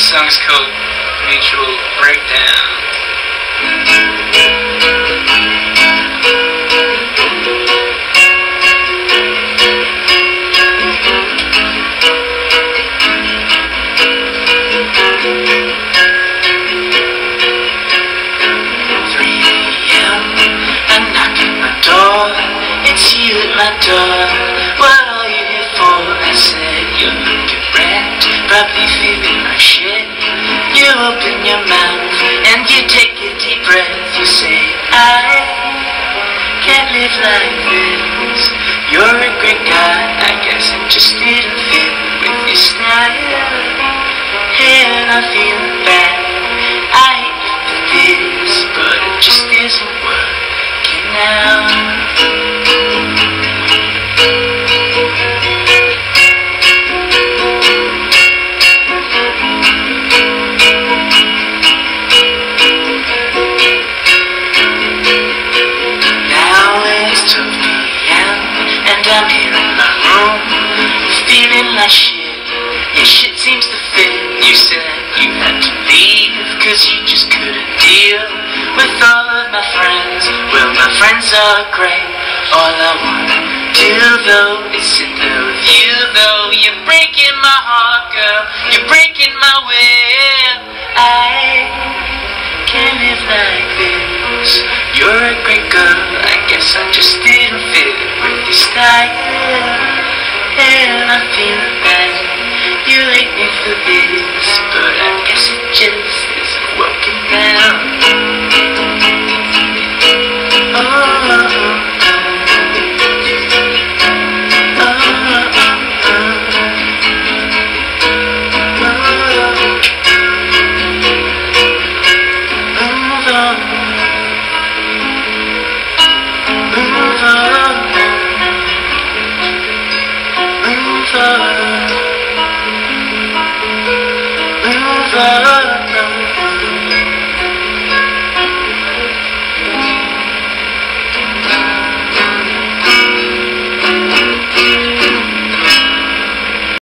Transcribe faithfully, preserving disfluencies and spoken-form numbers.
song is called Mutual Breakdown. three a m I knock at my door. It's you at my door. What are you here for? I said you're looking wrecked, probably feeling like shit. You open your mouth and you take a deep breath. You say, I can't live like this. You're a great guy, I guess it just didn't fit with your style. And I feel bad, I hate you for this, but it just isn't working out. I'm here in my room, feeling like shit. Your shit seems to fit. You said you had to leave, cause you just couldn't deal with all of my friends. Well, my friends are great. All I wanna do though is sit there with you though. You're breaking my heart, girl. You're breaking my will. I can't live like this. You're a great girl, I guess I just didn't fit with your style. And I feel bad, you hate me for this, but I guess it just isn't working out. Oh, oh, oh. Move on, move on.